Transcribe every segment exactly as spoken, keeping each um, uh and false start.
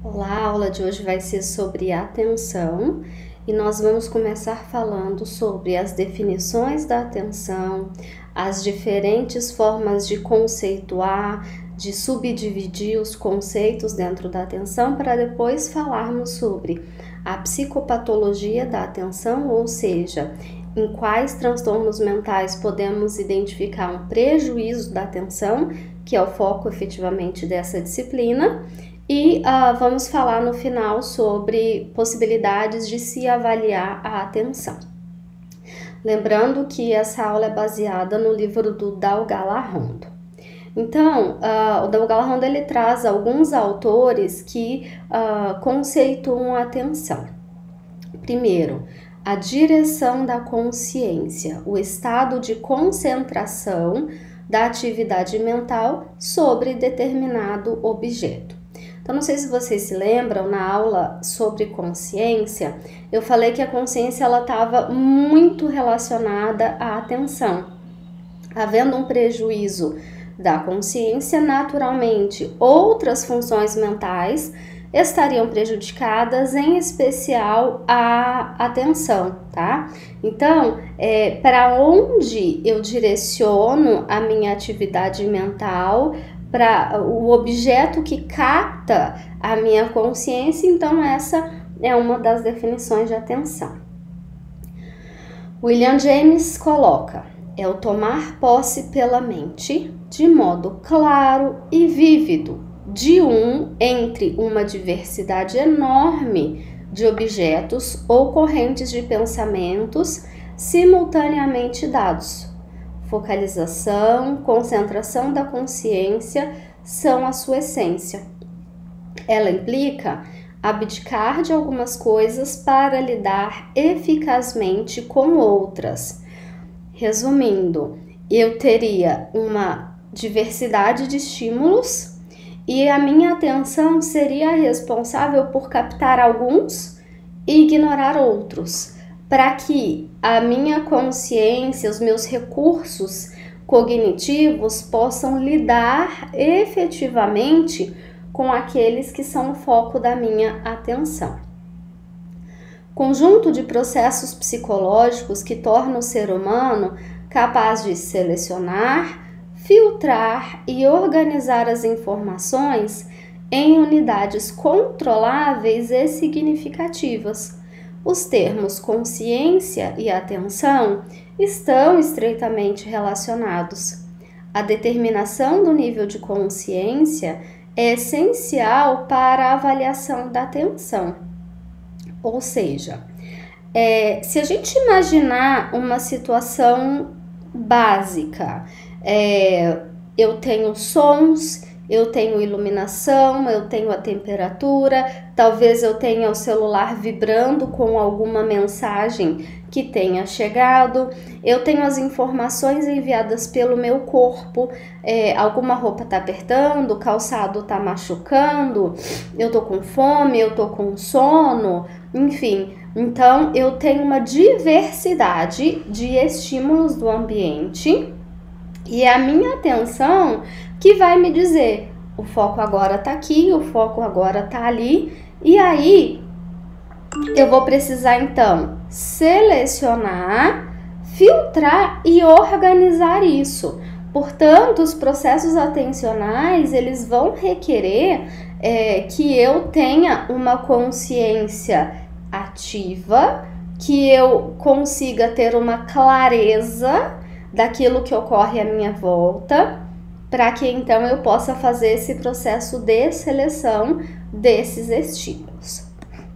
Olá, a aula de hoje vai ser sobre atenção e nós vamos começar falando sobre as definições da atenção, as diferentes formas de conceituar, de subdividir os conceitos dentro da atenção, para depois falarmos sobre a psicopatologia da atenção, ou seja, em quais transtornos mentais podemos identificar um prejuízo da atenção, que é o foco efetivamente dessa disciplina. E uh, vamos falar no final sobre possibilidades de se avaliar a atenção. Lembrando que essa aula é baseada no livro do Dalgalarondo. Então, uh, o Dalgalarondo ele traz alguns autores que uh, conceituam a atenção. Primeiro, a direção da consciência, o estado de concentração da atividade mental sobre determinado objeto. Então, não sei se vocês se lembram, na aula sobre consciência, eu falei que a consciência ela estava muito relacionada à atenção. Havendo um prejuízo da consciência, naturalmente, outras funções mentais estariam prejudicadas, em especial a atenção, tá? Então, é, para onde eu direciono a minha atividade mental, para o objeto que capta a minha consciência, então essa é uma das definições de atenção. William James coloca: é o tomar posse pela mente, de modo claro e vívido, de um entre uma diversidade enorme de objetos ou correntes de pensamentos simultaneamente dados. Focalização, concentração da consciência são a sua essência. Ela implica abdicar de algumas coisas para lidar eficazmente com outras. Resumindo, eu teria uma diversidade de estímulos e a minha atenção seria responsável por captar alguns e ignorar outros, para que a minha consciência, os meus recursos cognitivos possam lidar efetivamente com aqueles que são o foco da minha atenção. Conjunto de processos psicológicos que tornam o ser humano capaz de selecionar, filtrar e organizar as informações em unidades controláveis e significativas. Os termos consciência e atenção estão estreitamente relacionados. A determinação do nível de consciência é essencial para a avaliação da atenção. Ou seja, é, se a gente imaginar uma situação básica, é, eu tenho sons, eu tenho iluminação, eu tenho a temperatura, talvez eu tenha o celular vibrando com alguma mensagem que tenha chegado, eu tenho as informações enviadas pelo meu corpo, é, alguma roupa tá apertando, o calçado tá machucando, eu tô com fome, eu tô com sono, enfim. Então, eu tenho uma diversidade de estímulos do ambiente e é a minha atenção que vai me dizer, o foco agora tá aqui, o foco agora tá ali, e aí eu vou precisar então selecionar, filtrar e organizar isso. Portanto, os processos atencionais, eles vão requerer é, que eu tenha uma consciência ativa, que eu consiga ter uma clareza daquilo que ocorre à minha volta, para que então eu possa fazer esse processo de seleção desses estímulos.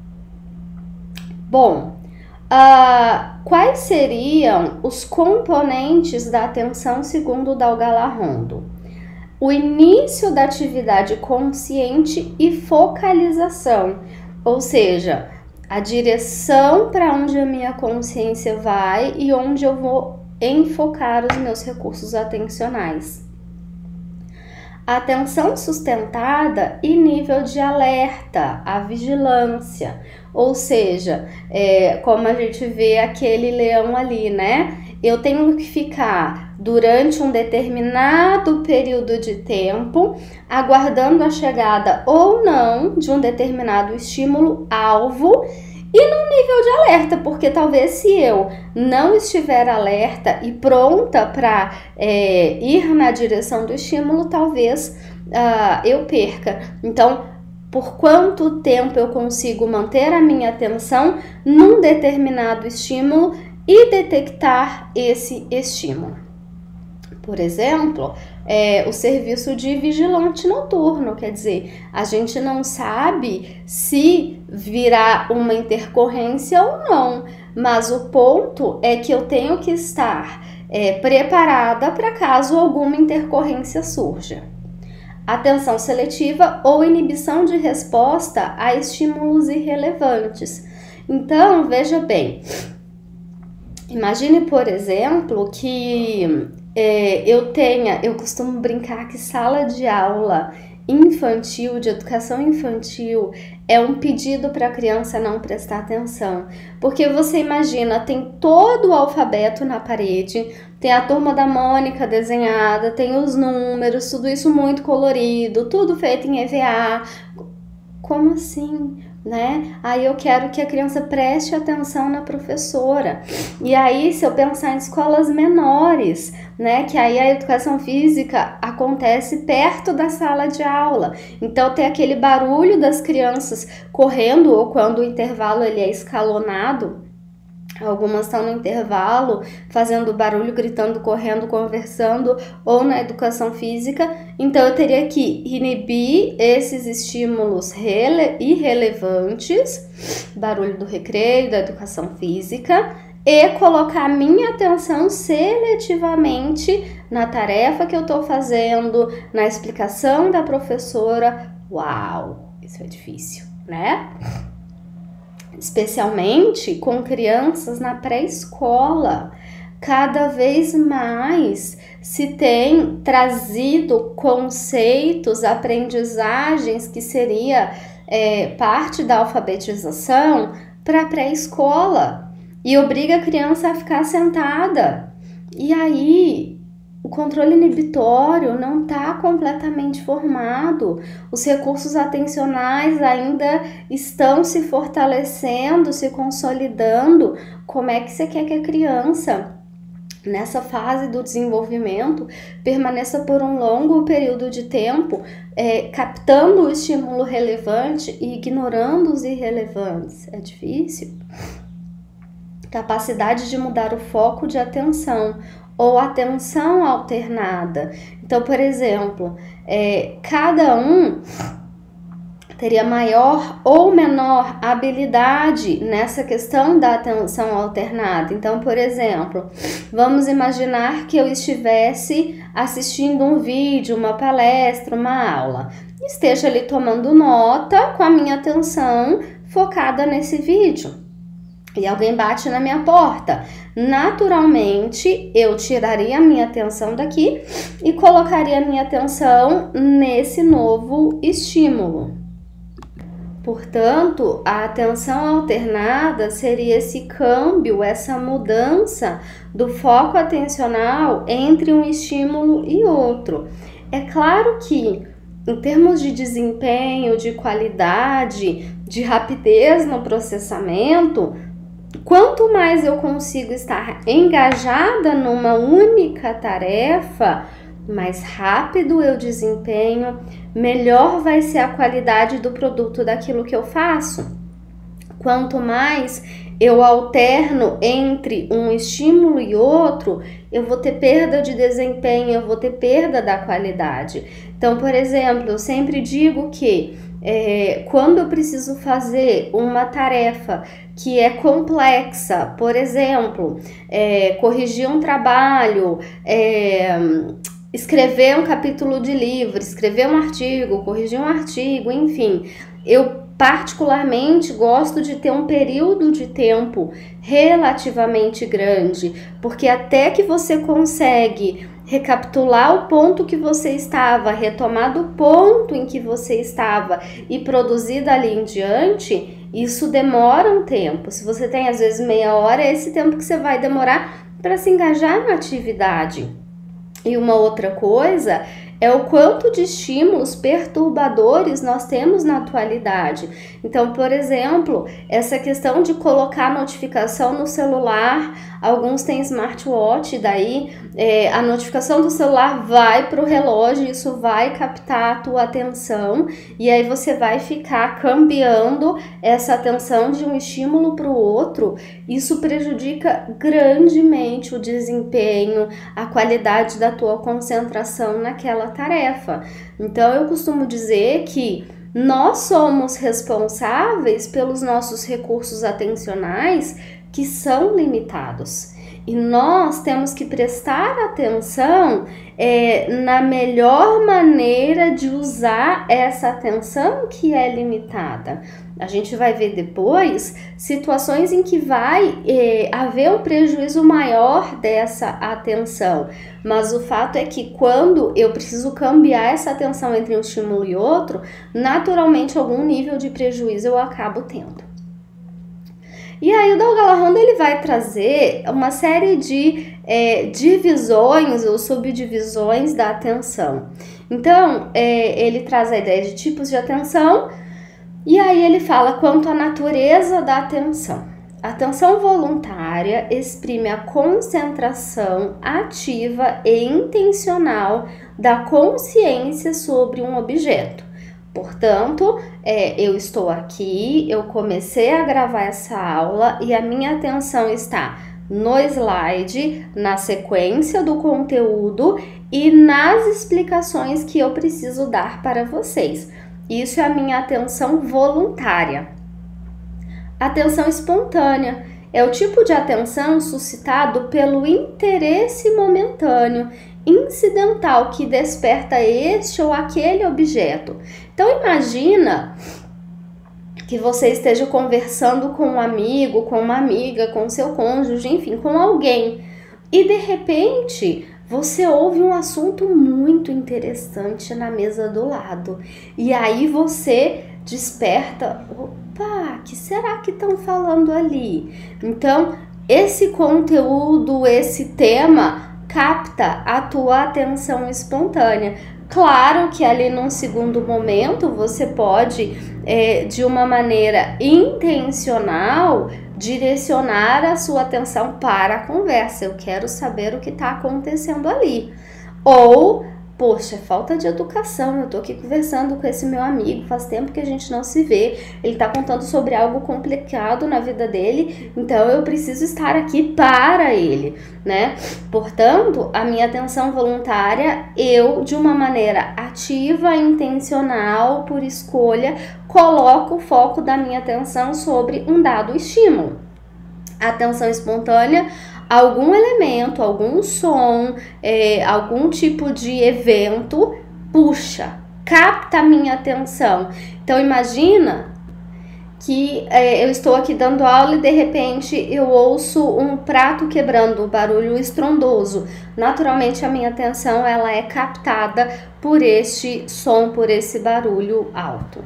Bom, uh, quais seriam os componentes da atenção segundo o Dalgalarondo? O início da atividade consciente e focalização, ou seja, a direção para onde a minha consciência vai e onde eu vou enfocar os meus recursos atencionais. A atenção sustentada e nível de alerta, a vigilância, ou seja, é, como a gente vê aquele leão ali, né? Eu tenho que ficar durante um determinado período de tempo, aguardando a chegada ou não de um determinado estímulo-alvo e num nível de alerta, porque talvez se eu não estiver alerta e pronta para é, ir na direção do estímulo, talvez uh, eu perca. Então, por quanto tempo eu consigo manter a minha atenção num determinado estímulo e detectar esse estímulo? Por exemplo, é, o serviço de vigilante noturno, quer dizer, a gente não sabe se virá uma intercorrência ou não, mas o ponto é que eu tenho que estar é, preparada para caso alguma intercorrência surja. Atenção seletiva ou inibição de resposta a estímulos irrelevantes. Então, veja bem, imagine, por exemplo, que é, eu tenha, eu costumo brincar que sala de aula infantil, de educação infantil, é um pedido para a criança não prestar atenção. Porque você imagina, tem todo o alfabeto na parede, tem a turma da Mônica desenhada, tem os números, tudo isso muito colorido, tudo feito em E V A. Como assim? Né? Aí eu quero que a criança preste atenção na professora. E aí, se eu pensar em escolas menores, né, que aí a educação física acontece perto da sala de aula. Então tem aquele barulho das crianças correndo, ou quando o intervalo ele é escalonado. Algumas estão no intervalo, fazendo barulho, gritando, correndo, conversando, ou na educação física. Então, eu teria que inibir esses estímulos irrelevantes, barulho do recreio, da educação física, e colocar minha atenção seletivamente na tarefa que eu estou fazendo, na explicação da professora. Uau, isso é difícil, né? Especialmente com crianças na pré-escola. Cada vez mais se tem trazido conceitos, aprendizagens que seria é, parte da alfabetização para a pré-escola e obriga a criança a ficar sentada. E aí o controle inibitório não está completamente formado, os recursos atencionais ainda estão se fortalecendo, se consolidando. Como é que você quer que a criança, nessa fase do desenvolvimento, permaneça por um longo período de tempo, é, captando o estímulo relevante e ignorando os irrelevantes? É difícil. Capacidade de mudar o foco de atenção ou atenção alternada. Então, por exemplo, é, cada um teria maior ou menor habilidade nessa questão da atenção alternada. Então, por exemplo, vamos imaginar que eu estivesse assistindo um vídeo, uma palestra, uma aula, esteja ali tomando nota com a minha atenção focada nesse vídeo. E alguém bate na minha porta. Naturalmente, eu tiraria a minha atenção daqui e colocaria a minha atenção nesse novo estímulo. Portanto, a atenção alternada seria esse câmbio, essa mudança do foco atencional entre um estímulo e outro. É claro que, em termos de desempenho, de qualidade, de rapidez no processamento, quanto mais eu consigo estar engajada numa única tarefa, mais rápido eu desempenho, melhor vai ser a qualidade do produto daquilo que eu faço. Quanto mais eu alterno entre um estímulo e outro, eu vou ter perda de desempenho, eu vou ter perda da qualidade. Então, por exemplo, eu sempre digo que É, quando eu preciso fazer uma tarefa que é complexa, por exemplo, é, corrigir um trabalho, é, escrever um capítulo de livro, escrever um artigo, corrigir um artigo, enfim, eu particularmente gosto de ter um período de tempo relativamente grande, porque até que você consegue recapitular o ponto que você estava, retomar do ponto em que você estava e produzir dali em diante, isso demora um tempo. Se você tem às vezes meia hora, é esse tempo que você vai demorar para se engajar na atividade. E uma outra coisa é o quanto de estímulos perturbadores nós temos na atualidade. Então, por exemplo, essa questão de colocar notificação no celular, alguns têm smartwatch, daí é, a notificação do celular vai para o relógio, isso vai captar a tua atenção, e aí você vai ficar cambiando essa atenção de um estímulo para o outro. Isso prejudica grandemente o desempenho, a qualidade da tua concentração naquela tarefa. Então eu costumo dizer que nós somos responsáveis pelos nossos recursos atencionais que são limitados. E nós temos que prestar atenção é, na melhor maneira de usar essa atenção que é limitada. A gente vai ver depois situações em que vai é, haver um prejuízo maior dessa atenção. Mas o fato é que quando eu preciso cambiar essa atenção entre um estímulo e outro, naturalmente algum nível de prejuízo eu acabo tendo. E aí o Dougal Hondo ele vai trazer uma série de é, divisões ou subdivisões da atenção. Então, é, ele traz a ideia de tipos de atenção, e aí ele fala quanto à natureza da atenção. A atenção voluntária exprime a concentração ativa e intencional da consciência sobre um objeto. Portanto, é, eu estou aqui, eu comecei a gravar essa aula e a minha atenção está no slide, na sequência do conteúdo e nas explicações que eu preciso dar para vocês. Isso é a minha atenção voluntária. Atenção espontânea é o tipo de atenção suscitado pelo interesse momentâneo, incidental, que desperta este ou aquele objeto. Então imagina que você esteja conversando com um amigo, com uma amiga, com seu cônjuge, enfim, com alguém, e de repente você ouve um assunto muito interessante na mesa do lado, e aí você desperta, opa, o que será que estão falando ali? Então esse conteúdo, esse tema capta a tua atenção espontânea. Claro que ali num segundo momento você pode, é, de uma maneira intencional, direcionar a sua atenção para a conversa. Eu quero saber o que está acontecendo ali. Ou, poxa, falta de educação, eu tô aqui conversando com esse meu amigo, faz tempo que a gente não se vê, ele tá contando sobre algo complicado na vida dele, então eu preciso estar aqui para ele, né? Portanto, a minha atenção voluntária, eu, de uma maneira ativa, intencional, por escolha, coloco o foco da minha atenção sobre um dado estímulo. A atenção espontânea, algum elemento, algum som, é, algum tipo de evento puxa, capta a minha atenção. Então imagina que é, eu estou aqui dando aula e de repente eu ouço um prato quebrando, um barulho estrondoso. Naturalmente a minha atenção ela é captada por este som, por esse barulho alto.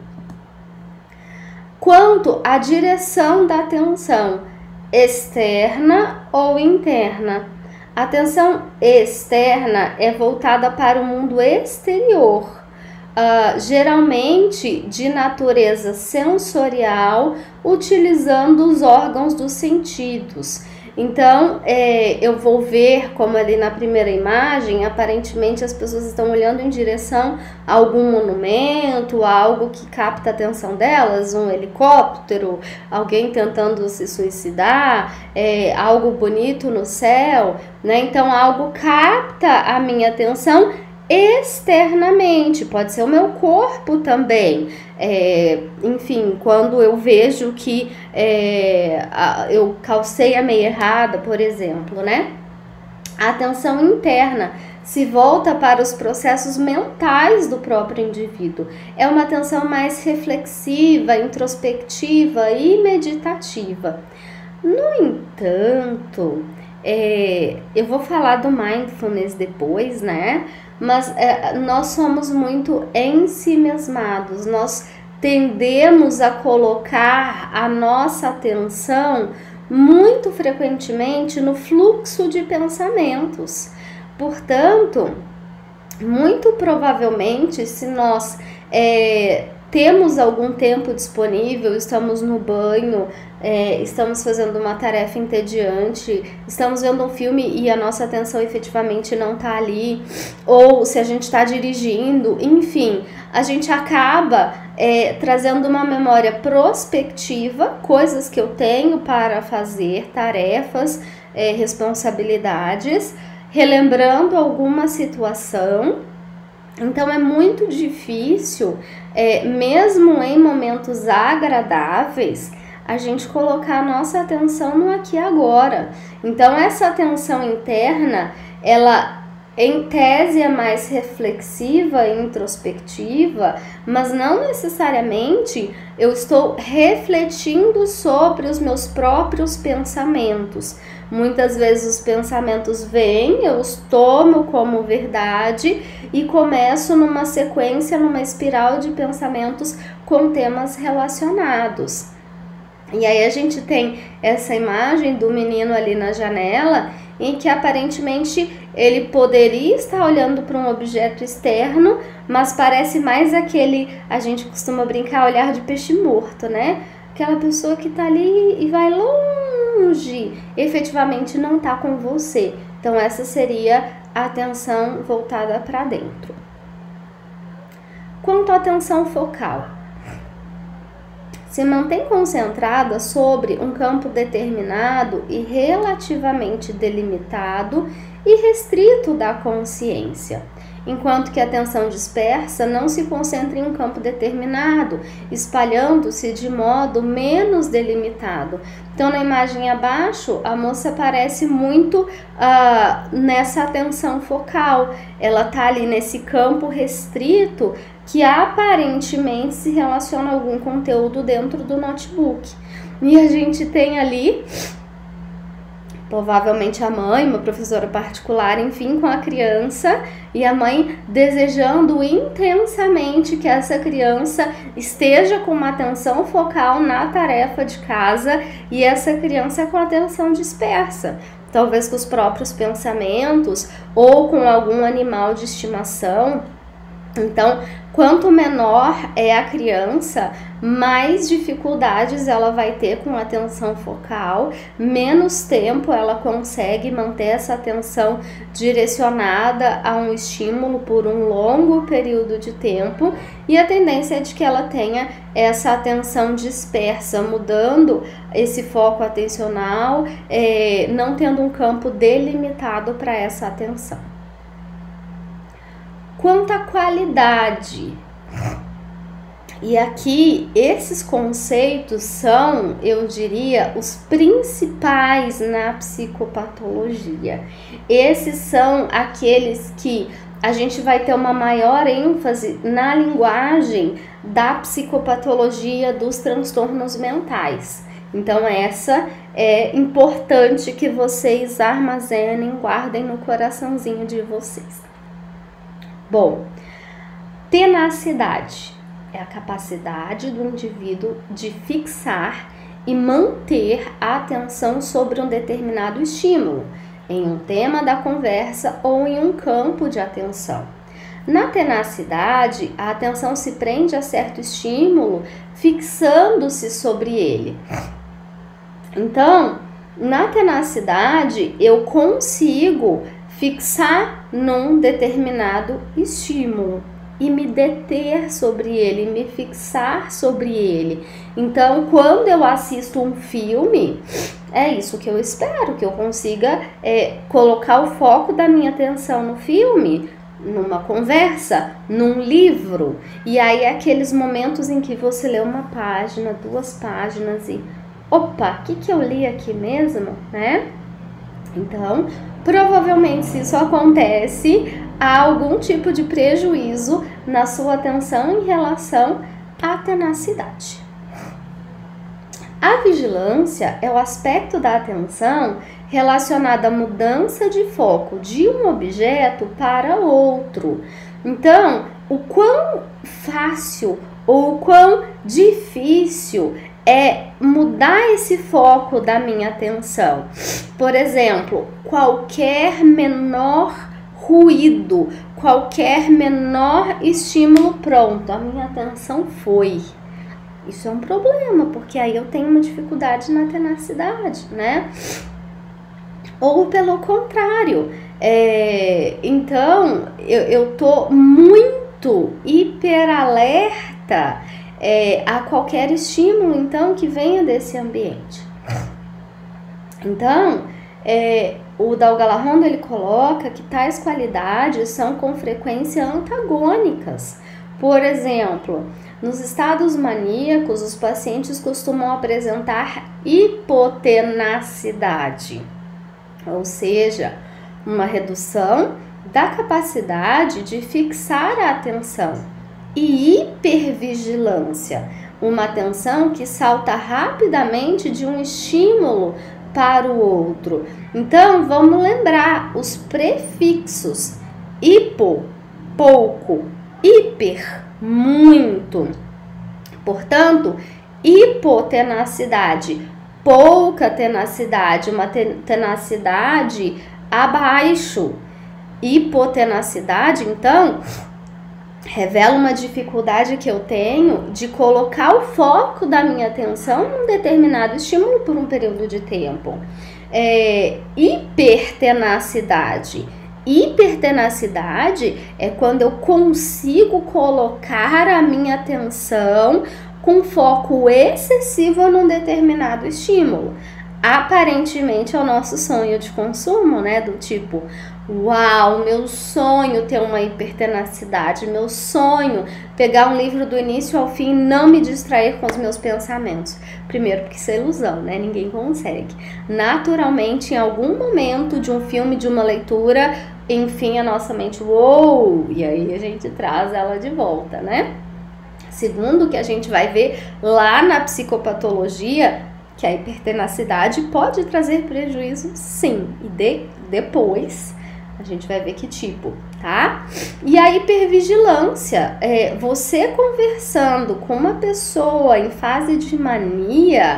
Quanto à direção da atenção, externa ou interna. A atenção externa é voltada para o mundo exterior, uh, geralmente de natureza sensorial, utilizando os órgãos dos sentidos. Então, é, eu vou ver, como ali na primeira imagem, aparentemente as pessoas estão olhando em direção a algum monumento, algo que capta a atenção delas, um helicóptero, alguém tentando se suicidar, é, algo bonito no céu, né? Então, algo capta a minha atenção externamente, pode ser o meu corpo também, é, enfim, quando eu vejo que é, a, eu calcei a meia errada, por exemplo, né? A atenção interna se volta para os processos mentais do próprio indivíduo, é uma atenção mais reflexiva, introspectiva e meditativa. No entanto, é, eu vou falar do mindfulness depois, né? Mas é, nós somos muito ensimesmados, nós tendemos a colocar a nossa atenção muito frequentemente no fluxo de pensamentos. Portanto, muito provavelmente, se nós é, temos algum tempo disponível, estamos no banho, é, estamos fazendo uma tarefa entediante, estamos vendo um filme e a nossa atenção efetivamente não está ali, ou se a gente está dirigindo, enfim, a gente acaba é, trazendo uma memória prospectiva, coisas que eu tenho para fazer, tarefas, é, responsabilidades, relembrando alguma situação. Então é muito difícil, é, mesmo em momentos agradáveis, a gente colocar a nossa atenção no aqui e agora. Então essa atenção interna, ela em tese é mais reflexiva e introspectiva, mas não necessariamente eu estou refletindo sobre os meus próprios pensamentos. Muitas vezes os pensamentos vêm, eu os tomo como verdade e começo numa sequência, numa espiral de pensamentos com temas relacionados. E aí a gente tem essa imagem do menino ali na janela, em que aparentemente ele poderia estar olhando para um objeto externo, mas parece mais aquele, a gente costuma brincar, olhar de peixe morto, né? Aquela pessoa que está ali e vai longe, efetivamente não está com você. Então essa seria a atenção voltada para dentro. Quanto à atenção focal, se mantém concentrada sobre um campo determinado e relativamente delimitado e restrito da consciência, enquanto que a atenção dispersa não se concentra em um campo determinado, espalhando-se de modo menos delimitado. Então, na imagem abaixo, a moça parece muito uh, nessa atenção focal. Ela está ali nesse campo restrito que aparentemente se relaciona a algum conteúdo dentro do notebook. E a gente tem ali, provavelmente a mãe, uma professora particular, enfim, com a criança, e a mãe desejando intensamente que essa criança esteja com uma atenção focal na tarefa de casa e essa criança com atenção dispersa. Talvez com os próprios pensamentos ou com algum animal de estimação. Então, quanto menor é a criança, mais dificuldades ela vai ter com a atenção focal, menos tempo ela consegue manter essa atenção direcionada a um estímulo por um longo período de tempo, e a tendência é de que ela tenha essa atenção dispersa, mudando esse foco atencional, é, não tendo um campo delimitado para essa atenção. Quanto à qualidade, e aqui esses conceitos são, eu diria, os principais na psicopatologia. Esses são aqueles que a gente vai ter uma maior ênfase na linguagem da psicopatologia dos transtornos mentais. Então essa é importante que vocês armazenem, guardem no coraçãozinho de vocês. Bom, tenacidade é a capacidade do indivíduo de fixar e manter a atenção sobre um determinado estímulo, em um tema da conversa ou em um campo de atenção. Na tenacidade, a atenção se prende a certo estímulo, fixando-se sobre ele. Então, na tenacidade, eu consigo fixar num determinado estímulo e me deter sobre ele, me fixar sobre ele. Então, quando eu assisto um filme, é isso que eu espero, que eu consiga é, colocar o foco da minha atenção no filme, numa conversa, num livro. E aí é aqueles momentos em que você lê uma página, duas páginas e opa, o que, que eu li aqui mesmo, né? Então, provavelmente se isso acontece, há algum tipo de prejuízo na sua atenção em relação à tenacidade. A vigilância é o aspecto da atenção relacionado à mudança de foco de um objeto para outro. Então, o quão fácil ou o quão difícil é mudar esse foco da minha atenção. Por exemplo, qualquer menor ruído, qualquer menor estímulo, pronto, a minha atenção foi. Isso é um problema, porque aí eu tenho uma dificuldade na tenacidade, né? Ou pelo contrário, é, então eu, eu tô muito hiperalerta é, a qualquer estímulo, então, que venha desse ambiente. Então, é, o Dalgalarrondo, ele coloca que tais qualidades são com frequência antagônicas. Por exemplo, nos estados maníacos, os pacientes costumam apresentar hipotenacidade, ou seja, uma redução da capacidade de fixar a atenção, e hipervigilância, uma atenção que salta rapidamente de um estímulo para o outro. Então, vamos lembrar os prefixos: hipo, pouco, hiper, muito. Portanto, hipotenacidade, pouca tenacidade, uma tenacidade abaixo. Hipotenacidade, então, revela uma dificuldade que eu tenho de colocar o foco da minha atenção num determinado estímulo por um período de tempo. É, hipertenacidade. Hipertenacidade é quando eu consigo colocar a minha atenção com foco excessivo num determinado estímulo. Aparentemente é o nosso sonho de consumo, né? Do tipo, uau, meu sonho ter uma hipertenacidade, meu sonho pegar um livro do início ao fim e não me distrair com os meus pensamentos. Primeiro porque isso é ilusão, né? Ninguém consegue. Naturalmente, em algum momento de um filme, de uma leitura, enfim, a nossa mente, uou, e aí a gente traz ela de volta, né? Segundo, que a gente vai ver lá na psicopatologia, que a hipertenacidade pode trazer prejuízo, sim, e de, depois a gente vai ver que tipo, tá? E a hipervigilância, é você conversando com uma pessoa em fase de mania,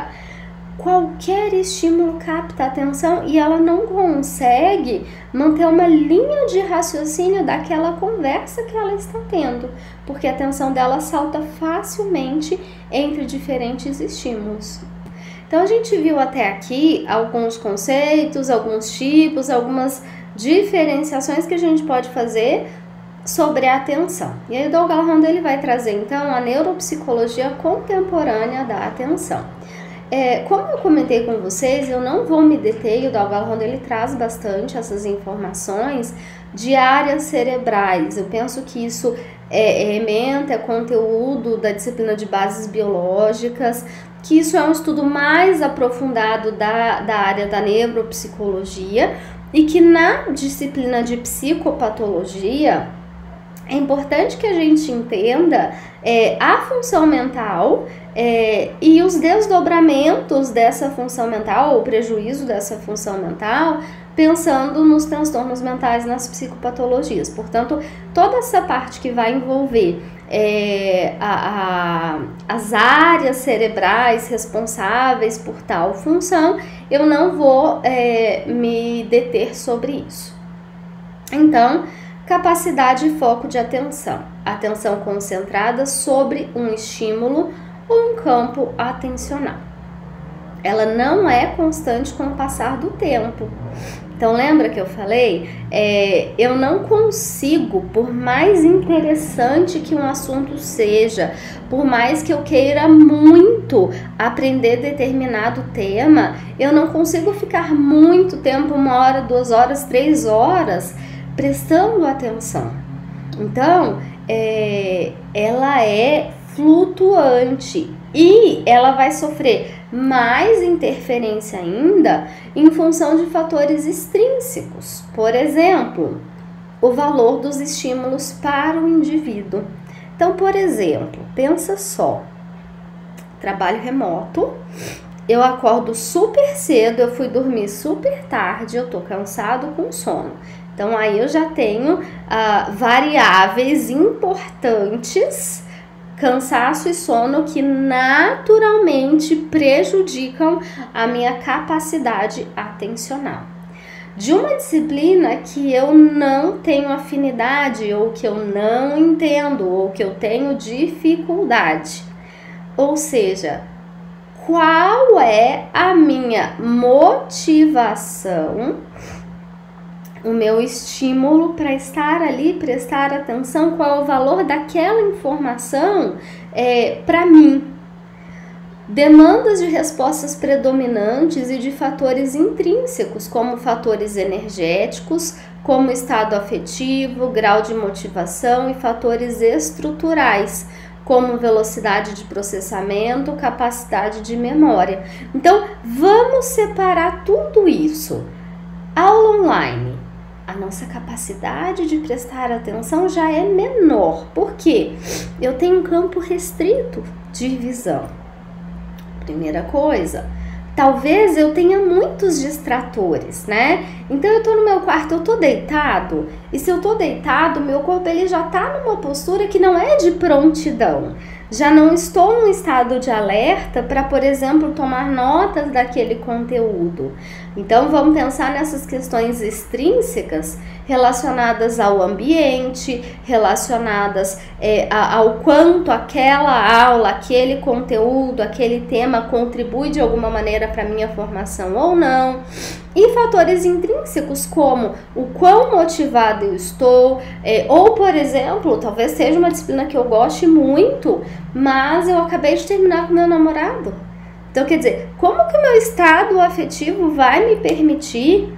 qualquer estímulo capta a atenção e ela não consegue manter uma linha de raciocínio daquela conversa que ela está tendo, porque a atenção dela salta facilmente entre diferentes estímulos. Então, a gente viu até aqui alguns conceitos, alguns tipos, algumas diferenciações que a gente pode fazer sobre a atenção. E aí o Dalgalarrondo, ele vai trazer, então, a neuropsicologia contemporânea da atenção. É, como eu comentei com vocês, eu não vou me deter, e o Dalgalarrondo, ele traz bastante essas informações de áreas cerebrais. Eu penso que isso é, é ementa, é conteúdo da disciplina de bases biológicas, que isso é um estudo mais aprofundado da, da área da neuropsicologia, e que na disciplina de psicopatologia é importante que a gente entenda é, a função mental é, e os desdobramentos dessa função mental, o prejuízo dessa função mental, pensando nos transtornos mentais, nas psicopatologias. Portanto, toda essa parte que vai envolver é, a, a, as áreas cerebrais responsáveis por tal função, eu não vou é, me deter sobre isso. Então, capacidade e foco de atenção. Atenção concentrada sobre um estímulo ou um campo atencional. Ela não é constante com o passar do tempo. Então, lembra que eu falei? É, eu não consigo, por mais interessante que um assunto seja, por mais que eu queira muito aprender determinado tema, eu não consigo ficar muito tempo, uma hora, duas horas, três horas, prestando atenção. Então, é, ela é flutuante e ela vai sofrer mais interferência ainda em função de fatores extrínsecos. Por exemplo, o valor dos estímulos para o indivíduo. Então, por exemplo, pensa só, trabalho remoto, eu acordo super cedo, eu fui dormir super tarde, eu tô cansado com sono. Então, aí eu já tenho ah, variáveis importantes, cansaço e sono, que naturalmente prejudicam a minha capacidade atencional. de uma disciplina que eu não tenho afinidade, ou que eu não entendo, ou que eu tenho dificuldade. Ou seja, qual é a minha motivação, o meu estímulo para estar ali, prestar atenção, qual é o valor daquela informação é, para mim. Demandas de respostas predominantes e de fatores intrínsecos, como fatores energéticos, como estado afetivo, grau de motivação, e fatores estruturais, como velocidade de processamento, capacidade de memória. Então, vamos separar tudo isso. Aula online. A nossa capacidade de prestar atenção já é menor. Por quê? Eu tenho um campo restrito de visão. Primeira coisa, talvez eu tenha muitos distratores, né? Então eu tô no meu quarto, eu tô deitado, e se eu tô deitado, meu corpo ele já tá numa postura que não é de prontidão. Já não estou num estado de alerta para, por exemplo, tomar notas daquele conteúdo. Então vamos pensar nessas questões extrínsecas relacionadas ao ambiente, relacionadas é, ao quanto aquela aula, aquele conteúdo, aquele tema contribui de alguma maneira para a minha formação ou não. E fatores intrínsecos como o quão motivado eu estou, é, ou por exemplo, talvez seja uma disciplina que eu goste muito, mas eu acabei de terminar com meu namorado. Então, quer dizer, como que o meu estado afetivo vai me permitir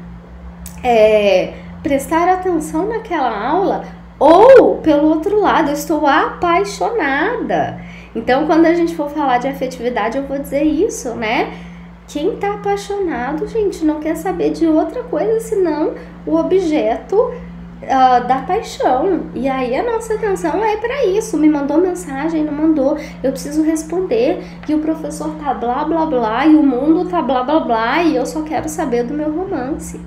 é, prestar atenção naquela aula? Ou, pelo outro lado, eu estou apaixonada. Então, quando a gente for falar de afetividade, eu vou dizer isso, né? Quem tá apaixonado, gente, não quer saber de outra coisa senão o objeto uh, da paixão. E aí a nossa atenção é para isso. Me mandou mensagem, não mandou, eu preciso responder. E o professor tá blá blá blá, e o mundo tá blá blá blá, e eu só quero saber do meu romance.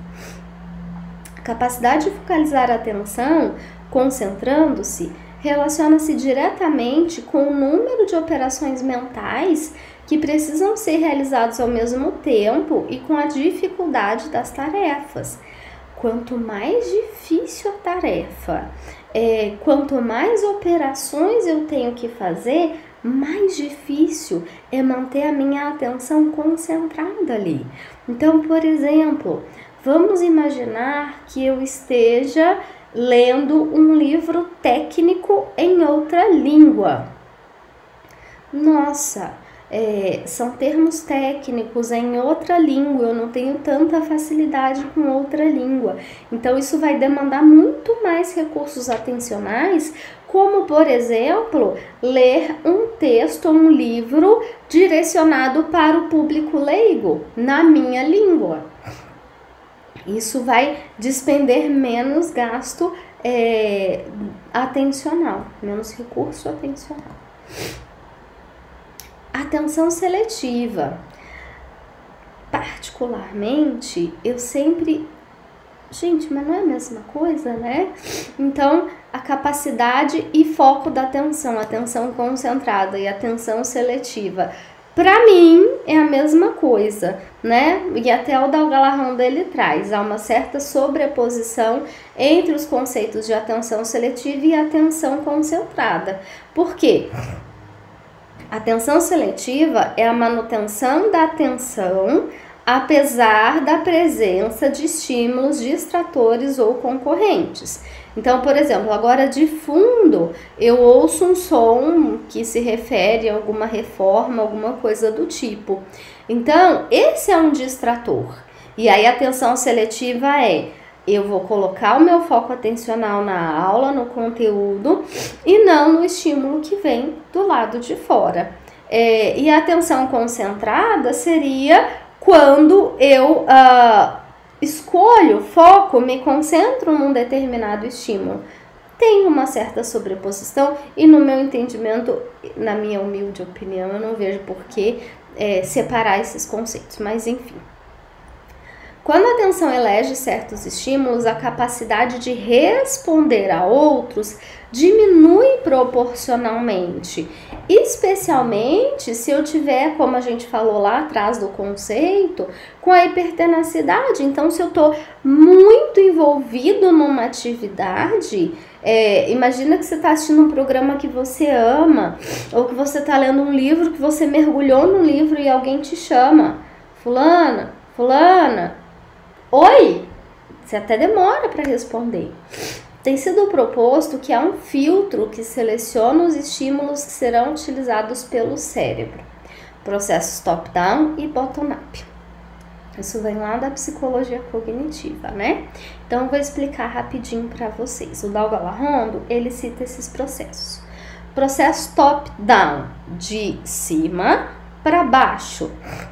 A capacidade de focalizar a atenção, concentrando-se, relaciona-se diretamente com o número de operações mentais que precisam ser realizados ao mesmo tempo e com a dificuldade das tarefas. Quanto mais difícil a tarefa, é, quanto mais operações eu tenho que fazer, mais difícil é manter a minha atenção concentrada ali. Então, por exemplo, vamos imaginar que eu esteja lendo um livro técnico em outra língua. Nossa, é, são termos técnicos em outra língua, eu não tenho tanta facilidade com outra língua. Então, isso vai demandar muito mais recursos atencionais, como, por exemplo, ler um texto ou um livro direcionado para o público leigo na minha língua. Isso vai despender menos gasto é, atencional, menos recurso atencional. Atenção seletiva. Particularmente, eu sempre... Gente, mas não é a mesma coisa, né? Então, a capacidade e foco da atenção, atenção concentrada e atenção seletiva, para mim é a mesma coisa, né? E até o Dalgalarrão dele traz, há uma certa sobreposição entre os conceitos de atenção seletiva e atenção concentrada. Por quê? Atenção seletiva é a manutenção da atenção apesar da presença de estímulos distratores ou concorrentes. Então, por exemplo, agora de fundo eu ouço um som que se refere a alguma reforma, alguma coisa do tipo. Então, esse é um distrator. E aí a atenção seletiva é: eu vou colocar o meu foco atencional na aula, no conteúdo, e não no estímulo que vem do lado de fora. É, e a atenção concentrada seria quando eu uh, escolho, foco, me concentro num determinado estímulo. Tem uma certa sobreposição e, no meu entendimento, na minha humilde opinião, eu não vejo por que é, separar esses conceitos, mas enfim. Quando a atenção elege certos estímulos, a capacidade de responder a outros diminui proporcionalmente, especialmente se eu tiver, como a gente falou lá atrás do conceito, com a hipertenacidade. Então, se eu estou muito envolvido numa atividade, é, imagina que você está assistindo um programa que você ama, ou que você está lendo um livro, que você mergulhou no livro e alguém te chama, fulana, fulana, oi, você até demora para responder. Tem sido proposto que há um filtro que seleciona os estímulos que serão utilizados pelo cérebro, processos top-down e bottom-up. Isso vem lá da psicologia cognitiva, né? Então, eu vou explicar rapidinho para vocês. O Dougal Arrondo, ele cita esses processos. Processo top-down, de cima para baixo.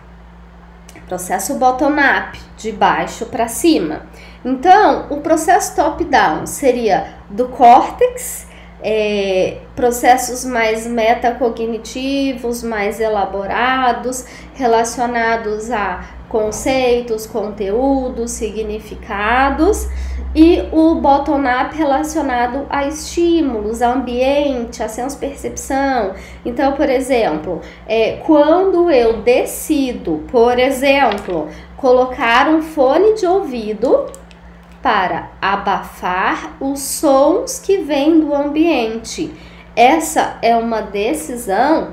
Processo bottom-up, de baixo para cima. Então, o processo top-down seria do córtex, é, processos mais metacognitivos, mais elaborados, relacionados a conceitos, conteúdos, significados, e o bottom-up relacionado a estímulos, a ambiente, a senso-percepção. Então, por exemplo, é, quando eu decido, por exemplo, colocar um fone de ouvido para abafar os sons que vêm do ambiente, essa é uma decisão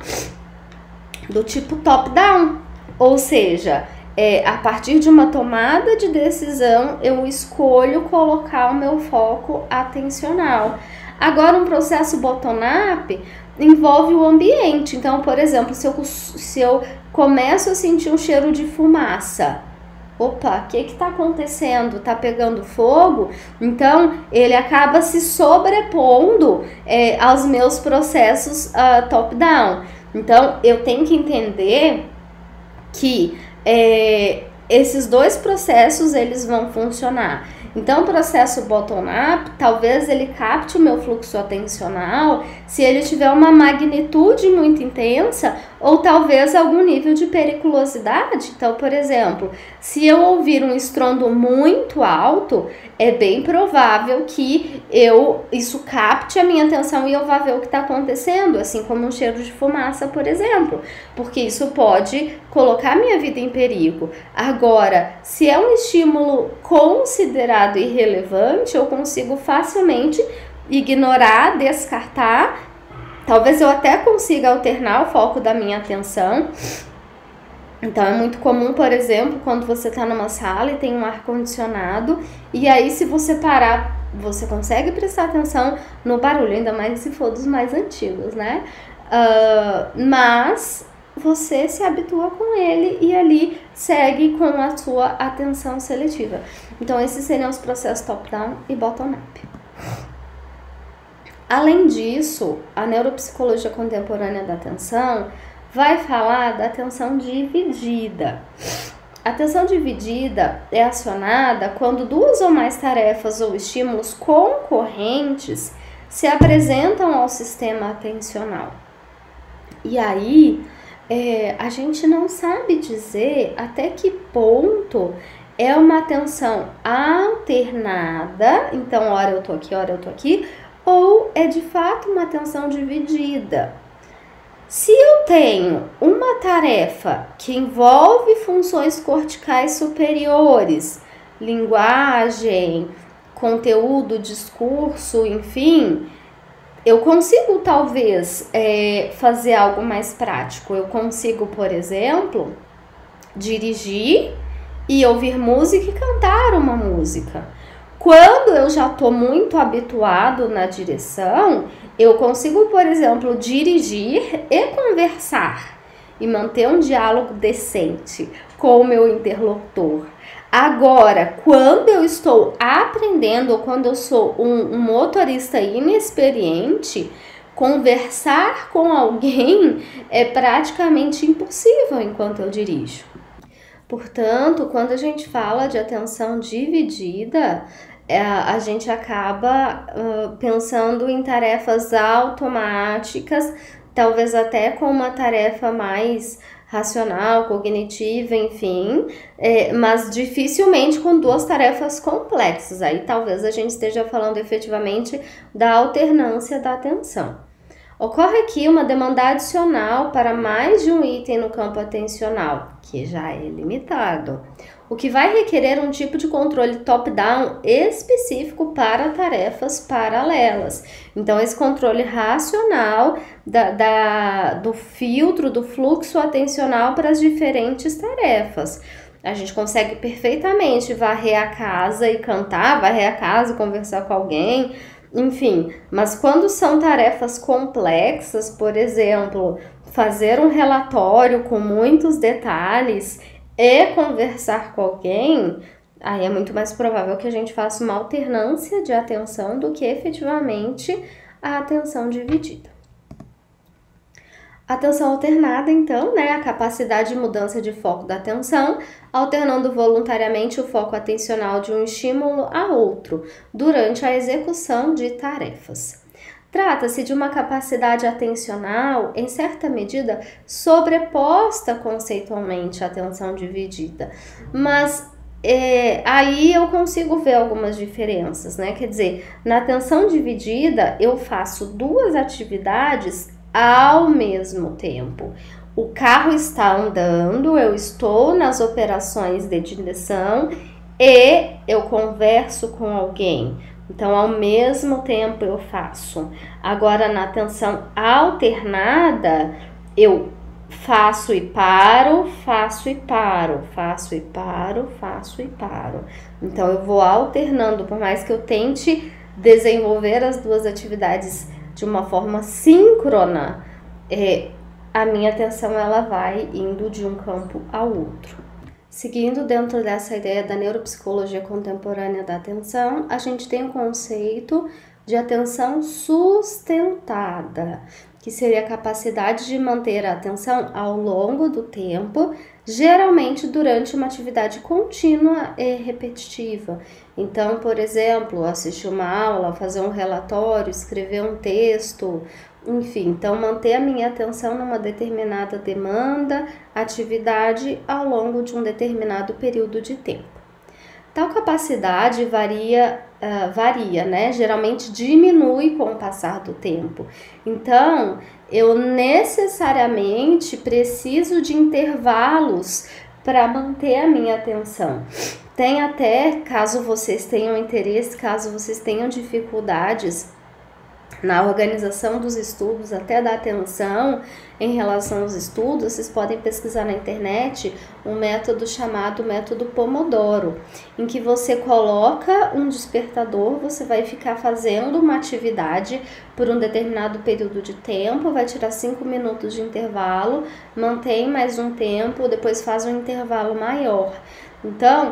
do tipo top-down, ou seja, É, a partir de uma tomada de decisão, eu escolho colocar o meu foco atencional. Agora, um processo bottom-up envolve o ambiente. Então, por exemplo, se eu, se eu começo a sentir um cheiro de fumaça, opa, o que que tá acontecendo? Tá pegando fogo? Então, ele acaba se sobrepondo é, aos meus processos uh, top-down. Então, eu tenho que entender que É, esses dois processos eles vão funcionar. Então, o processo bottom-up, talvez ele capte o meu fluxo atencional se ele tiver uma magnitude muito intensa ou talvez algum nível de periculosidade. Então, por exemplo, se eu ouvir um estrondo muito alto, é bem provável que eu isso capte a minha atenção e eu vá ver o que está acontecendo, assim como um cheiro de fumaça, por exemplo, porque isso pode colocar minha vida em perigo. Agora, se é um estímulo considerado irrelevante, eu consigo facilmente ignorar, descartar. Talvez eu até consiga alternar o foco da minha atenção. Então, é muito comum, por exemplo, quando você está numa sala e tem um ar-condicionado, e aí se você parar, você consegue prestar atenção no barulho, ainda mais se for dos mais antigos, né? Uh, mas você se habitua com ele e ali segue com a sua atenção seletiva. Então, esses seriam os processos top-down e bottom-up. Além disso, a neuropsicologia contemporânea da atenção vai falar da atenção dividida. A atenção dividida é acionada quando duas ou mais tarefas ou estímulos concorrentes se apresentam ao sistema atencional. E aí, é, a gente não sabe dizer até que ponto é uma atenção alternada, então hora eu tô aqui, hora eu tô aqui, ou é de fato uma atenção dividida. Se eu tenho uma tarefa que envolve funções corticais superiores, linguagem, conteúdo, discurso, enfim, eu consigo talvez é, fazer algo mais prático. Eu consigo, por exemplo, dirigir e ouvir música e cantar uma música. Quando eu já estou muito habituado na direção, eu consigo, por exemplo, dirigir e conversar e manter um diálogo decente com o meu interlocutor. Agora, quando eu estou aprendendo ou quando eu sou um, um motorista inexperiente, conversar com alguém é praticamente impossível enquanto eu dirijo. Portanto, quando a gente fala de atenção dividida, é, a gente acaba uh, pensando em tarefas automáticas, talvez até com uma tarefa mais racional, cognitiva, enfim, é, mas dificilmente com duas tarefas complexas. Aí talvez a gente esteja falando efetivamente da alternância da atenção. Ocorre aqui uma demanda adicional para mais de um item no campo atencional, que já é limitado, o que vai requerer um tipo de controle top-down específico para tarefas paralelas. Então, esse controle racional da, da, do filtro, do fluxo atencional para as diferentes tarefas. A gente consegue perfeitamente varrer a casa e cantar, varrer a casa e conversar com alguém, enfim, mas quando são tarefas complexas, por exemplo, fazer um relatório com muitos detalhes e conversar com alguém, aí é muito mais provável que a gente faça uma alternância de atenção do que efetivamente a atenção dividida. Atenção alternada, então, né, a capacidade de mudança de foco da atenção, alternando voluntariamente o foco atencional de um estímulo a outro, durante a execução de tarefas. Trata-se de uma capacidade atencional, em certa medida, sobreposta conceitualmente à atenção dividida, mas é, aí eu consigo ver algumas diferenças, né? Quer dizer, na atenção dividida, eu faço duas atividades ao mesmo tempo. O carro está andando, eu estou nas operações de direção e eu converso com alguém. Então, ao mesmo tempo eu faço. Agora, na atenção alternada, eu faço e paro, faço e paro, faço e paro, faço e paro. Então, eu vou alternando, por mais que eu tente desenvolver as duas atividades de uma forma síncrona, é, a minha atenção ela vai indo de um campo ao outro. Seguindo dentro dessa ideia da neuropsicologia contemporânea da atenção, a gente tem o conceito de atenção sustentada, que seria a capacidade de manter a atenção ao longo do tempo, geralmente durante uma atividade contínua e repetitiva. Então, por exemplo, assistir uma aula, fazer um relatório, escrever um texto, enfim, então manter a minha atenção numa determinada demanda, atividade ao longo de um determinado período de tempo. Tal capacidade varia, uh, varia, né? Geralmente diminui com o passar do tempo. Então, eu necessariamente preciso de intervalos para manter a minha atenção. Tem até, caso vocês tenham interesse, caso vocês tenham dificuldades na organização dos estudos, até da atenção em relação aos estudos, vocês podem pesquisar na internet um método chamado método Pomodoro, em que você coloca um despertador, você vai ficar fazendo uma atividade por um determinado período de tempo, vai tirar cinco minutos de intervalo, mantém mais um tempo, depois faz um intervalo maior. Então,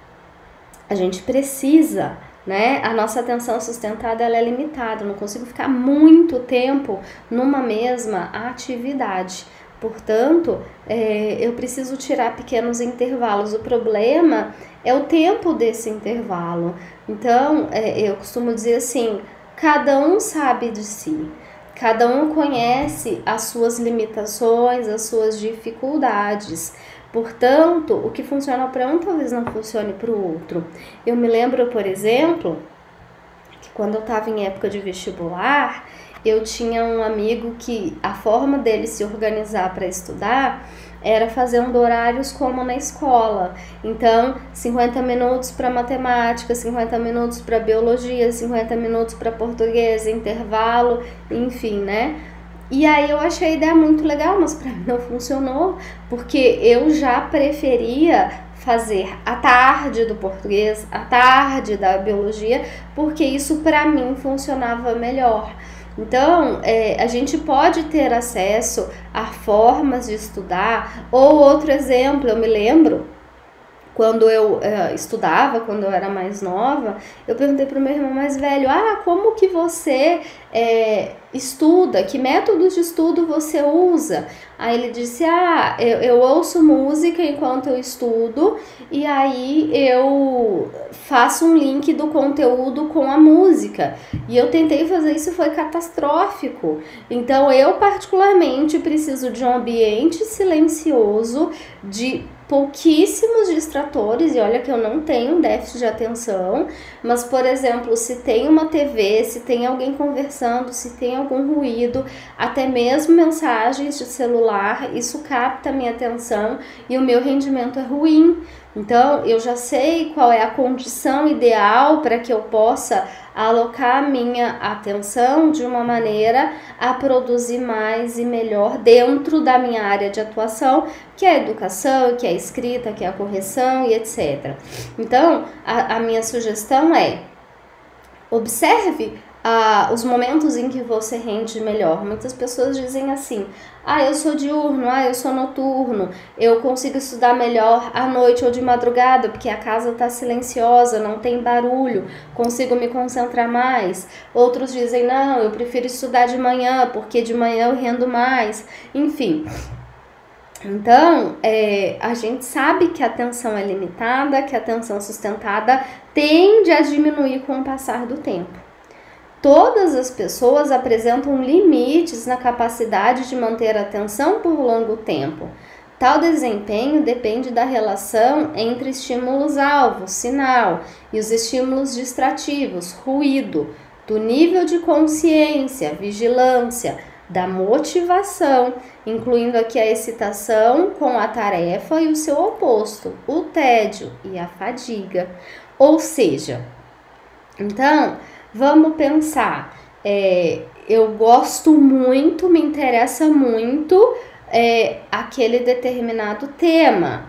a gente precisa, né? A nossa atenção sustentada ela é limitada, eu não consigo ficar muito tempo numa mesma atividade. Portanto, é, eu preciso tirar pequenos intervalos. O problema é o tempo desse intervalo. Então, é, eu costumo dizer assim, cada um sabe de si. Cada um conhece as suas limitações, as suas dificuldades. Portanto, o que funciona para um talvez não funcione para o outro. Eu me lembro, por exemplo, que quando eu estava em época de vestibular, eu tinha um amigo que a forma dele se organizar para estudar era fazendo horários como na escola. Então, cinquenta minutos para matemática, cinquenta minutos para biologia, cinquenta minutos para português, intervalo, enfim, né? E aí eu achei a ideia muito legal, mas para mim não funcionou, porque eu já preferia fazer a tarde do português, a tarde da biologia, porque isso para mim funcionava melhor. Então, é, a gente pode ter acesso a formas de estudar, ou outro exemplo, eu me lembro, Quando eu uh, estudava, quando eu era mais nova, eu perguntei para o meu irmão mais velho, ah, como que você é, estuda? Que métodos de estudo você usa? Aí ele disse, ah, eu, eu ouço música enquanto eu estudo e aí eu faço um link do conteúdo com a música. E eu tentei fazer isso e foi catastrófico. Então eu particularmente preciso de um ambiente silencioso, de pouquíssimos distratores, e olha que eu não tenho déficit de atenção, mas, por exemplo, se tem uma T V, se tem alguém conversando, se tem algum ruído, até mesmo mensagens de celular, isso capta a minha atenção e o meu rendimento é ruim. Então, eu já sei qual é a condição ideal para que eu possa alocar a minha atenção de uma maneira a produzir mais e melhor dentro da minha área de atuação, que é a educação, que é a escrita, que é a correção e etcétera. Então, a, a minha sugestão é: observe ah, os momentos em que você rende melhor. Muitas pessoas dizem assim, ah, eu sou diurno, ah, eu sou noturno, eu consigo estudar melhor à noite ou de madrugada, porque a casa está silenciosa, não tem barulho, consigo me concentrar mais. Outros dizem, não, eu prefiro estudar de manhã, porque de manhã eu rendo mais. Enfim, então, é, a gente sabe que a atenção é limitada, que a atenção sustentada tende a diminuir com o passar do tempo. Todas as pessoas apresentam limites na capacidade de manter a atenção por longo tempo. Tal desempenho depende da relação entre estímulos-alvo, sinal, e os estímulos distrativos, ruído, do nível de consciência, vigilância, da motivação, incluindo aqui a excitação com a tarefa e o seu oposto, o tédio e a fadiga. Ou seja, então, vamos pensar, é, eu gosto muito, me interessa muito é, aquele determinado tema.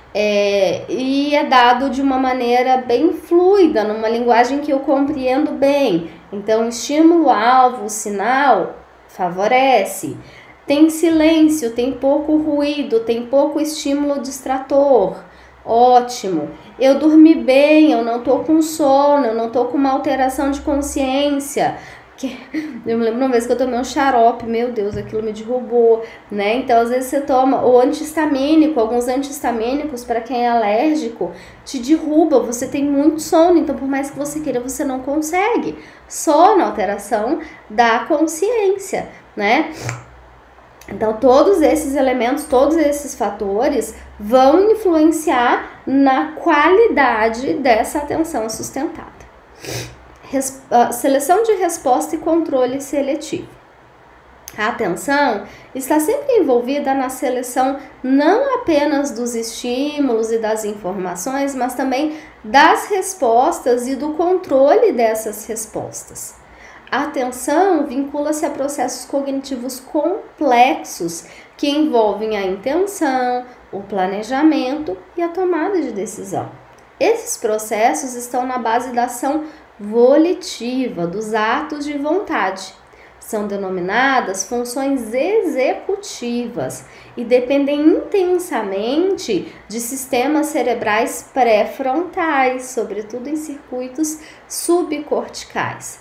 É, e é dado de uma maneira bem fluida, numa linguagem que eu compreendo bem. Então, estímulo, alvo, sinal favorece. Tem silêncio, tem pouco ruído, tem pouco estímulo distrator. Ótimo. Eu dormi bem, eu não tô com sono, eu não tô com uma alteração de consciência. Que, eu me lembro uma vez que eu tomei um xarope, meu Deus, aquilo me derrubou, né? Então, às vezes você toma o anti-histamínico, alguns anti-histamínicos, para quem é alérgico, te derruba, você tem muito sono, então por mais que você queira, você não consegue. Sono, alteração da consciência, né? Então, todos esses elementos, todos esses fatores vão influenciar na qualidade dessa atenção sustentada. Res, uh, seleção de resposta e controle seletivo. A atenção está sempre envolvida na seleção não apenas dos estímulos e das informações, mas também das respostas e do controle dessas respostas. A atenção vincula-se a processos cognitivos complexos que envolvem a intenção, o planejamento e a tomada de decisão. Esses processos estão na base da ação volitiva, dos atos de vontade. São denominadas funções executivas e dependem intensamente de sistemas cerebrais pré-frontais, sobretudo em circuitos subcorticais.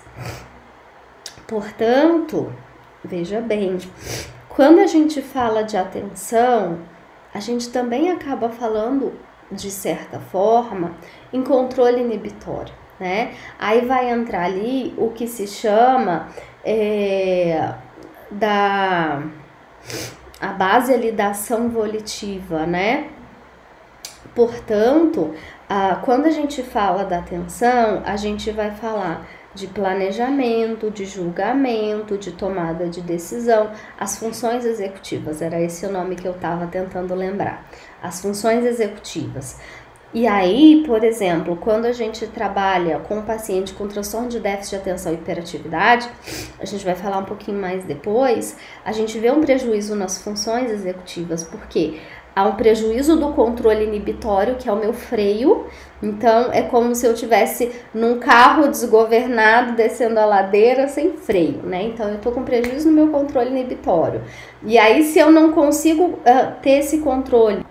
Portanto, veja bem, quando a gente fala de atenção, a gente também acaba falando, de certa forma, em controle inibitório, né? Aí vai entrar ali o que se chama é, da a base ali da ação volitiva, né? Portanto, a, quando a gente fala da atenção, a gente vai falar de planejamento, de julgamento, de tomada de decisão, as funções executivas, era esse o nome que eu estava tentando lembrar, as funções executivas. E aí, por exemplo, quando a gente trabalha com um paciente com transtorno de déficit de atenção e hiperatividade, a gente vai falar um pouquinho mais depois, a gente vê um prejuízo nas funções executivas, porque há um prejuízo do controle inibitório, que é o meu freio. Então, é como se eu estivesse num carro desgovernado, descendo a ladeira sem freio, né? Então, eu tô com prejuízo no meu controle inibitório. E aí, se eu não consigo uh, ter esse controle,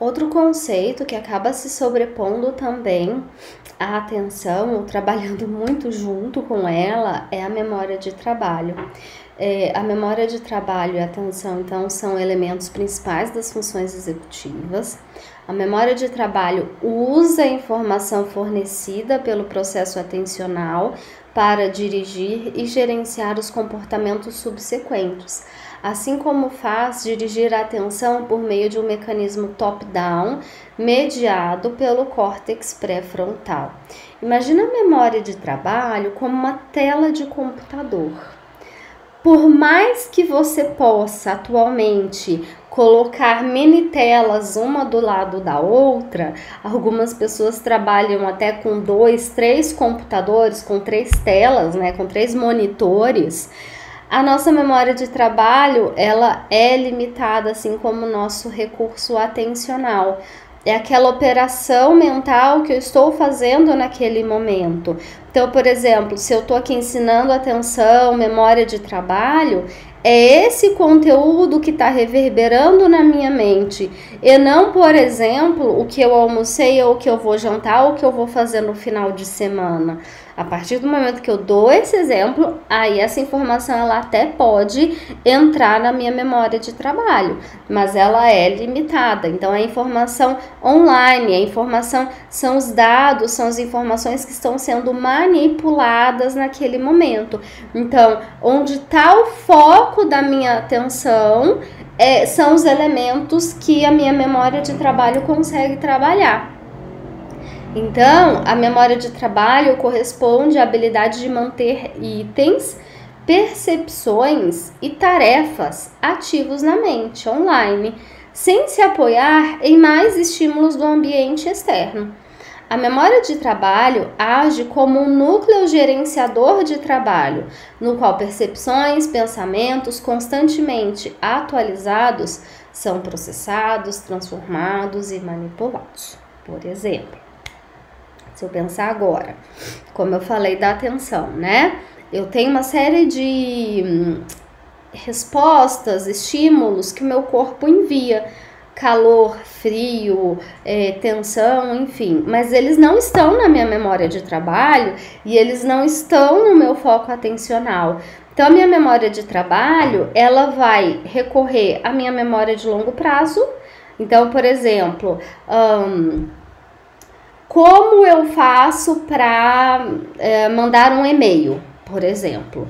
Outro conceito que acaba se sobrepondo também à atenção, ou trabalhando muito junto com ela, é a memória de trabalho. É, a memória de trabalho e a atenção, então, são elementos principais das funções executivas. A memória de trabalho usa a informação fornecida pelo processo atencional para dirigir e gerenciar os comportamentos subsequentes, assim como faz dirigir a atenção por meio de um mecanismo top-down mediado pelo córtex pré-frontal. Imagina a memória de trabalho como uma tela de computador. Por mais que você possa atualmente colocar mini telas uma do lado da outra, algumas pessoas trabalham até com dois, três computadores, com três telas, né, com três monitores. A nossa memória de trabalho, ela é limitada, assim como o nosso recurso atencional. É aquela operação mental que eu estou fazendo naquele momento. Então, por exemplo, se eu estou aqui ensinando atenção, memória de trabalho, é esse conteúdo que está reverberando na minha mente. E não, por exemplo, o que eu almocei, ou o que eu vou jantar, ou o que eu vou fazer no final de semana. A partir do momento que eu dou esse exemplo, aí essa informação ela até pode entrar na minha memória de trabalho, mas ela é limitada. Então, a informação online, a informação são os dados, são as informações que estão sendo manipuladas naquele momento. Então, onde está o foco da minha atenção, é, são os elementos que a minha memória de trabalho consegue trabalhar. Então, a memória de trabalho corresponde à habilidade de manter itens, percepções e tarefas ativos na mente online, sem se apoiar em mais estímulos do ambiente externo. A memória de trabalho age como um núcleo gerenciador de trabalho, no qual percepções, pensamentos constantemente atualizados são processados, transformados e manipulados. Por exemplo, se eu pensar agora, como eu falei da atenção, né? Eu tenho uma série de hum, respostas, estímulos que o meu corpo envia. Calor, frio, é, tensão, enfim. Mas eles não estão na minha memória de trabalho e eles não estão no meu foco atencional. Então, a minha memória de trabalho, ela vai recorrer à minha memória de longo prazo. Então, por exemplo... Hum, Como eu faço para é, mandar um e-mail, por exemplo?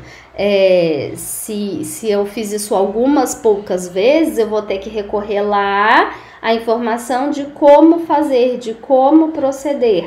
É, se, se eu fiz isso algumas poucas vezes, eu vou ter que recorrer lá à informação de como fazer, de como proceder,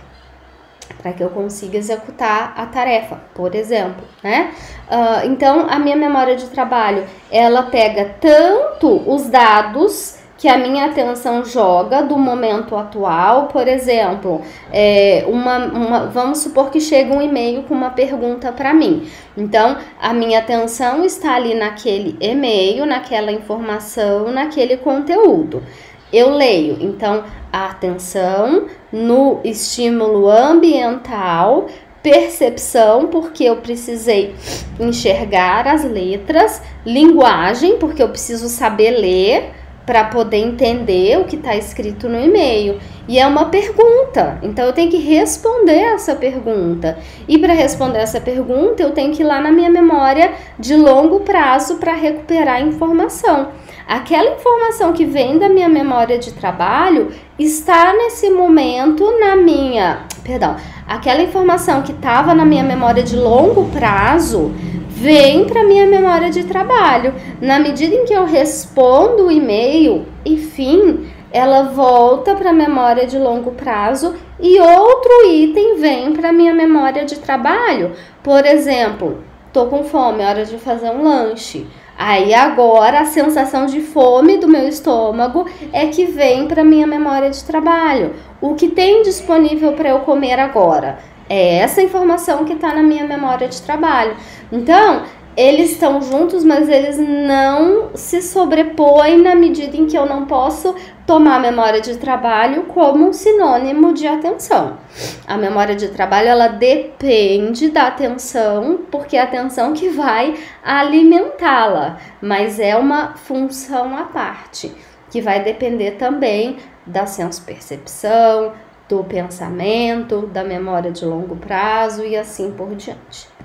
para que eu consiga executar a tarefa, por exemplo, né? Uh, então, a minha memória de trabalho, ela pega tanto os dados que a minha atenção joga do momento atual. Por exemplo, é, uma, uma, vamos supor que chega um e-mail com uma pergunta para mim. Então, a minha atenção está ali naquele e-mail, naquela informação, naquele conteúdo. Eu leio, então, a atenção no estímulo ambiental, percepção, porque eu precisei enxergar as letras, linguagem, porque eu preciso saber ler, para poder entender o que está escrito no e-mail. E é uma pergunta, então eu tenho que responder essa pergunta. E para responder essa pergunta, eu tenho que ir lá na minha memória de longo prazo para recuperar a informação. Aquela informação que vem da minha memória de trabalho está nesse momento na minha... Perdão, aquela informação que estava na minha memória de longo prazo vem para minha memória de trabalho. Na medida em que eu respondo o e-mail, enfim, ela volta para a memória de longo prazo e outro item vem para minha memória de trabalho. Por exemplo, tô com fome, é hora de fazer um lanche. Aí agora a sensação de fome do meu estômago é que vem para minha memória de trabalho. O que tem disponível para eu comer agora? É essa informação que está na minha memória de trabalho. Então, eles estão juntos, mas eles não se sobrepõem na medida em que eu não posso tomar a memória de trabalho como um sinônimo de atenção. A memória de trabalho, ela depende da atenção, porque é a atenção que vai alimentá-la, mas é uma função à parte. que vai depender também da senso-percepção, do pensamento, da memória de longo prazo e assim por diante.